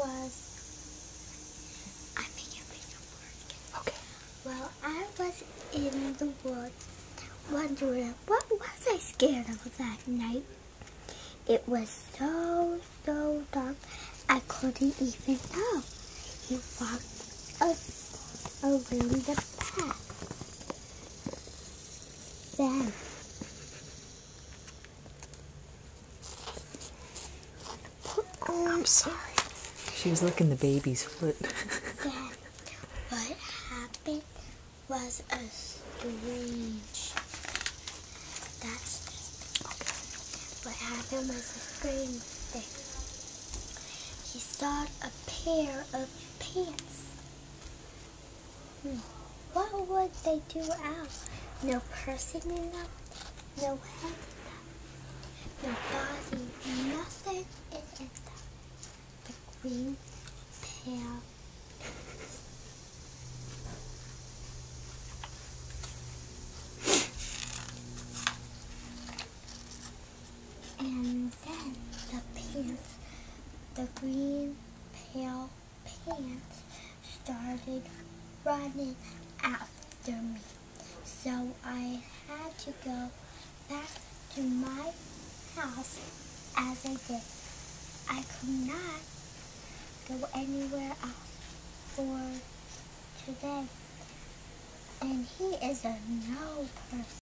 Okay. Well, I was in the woods wondering what was I scared of that night. It was so dark I couldn't even know. He walked around the path. Then I'm sorry. She was licking the baby's foot. Then what happened was a strange. That's what happened was a strange thing. He saw a pair of pants. What would they do out? No person in them, no head in them, no body, nothing is in them. The green pale. And then the green pale pants started running after me. So I had to go back to my house as I did. I could not go anywhere else for today. And he is a no person.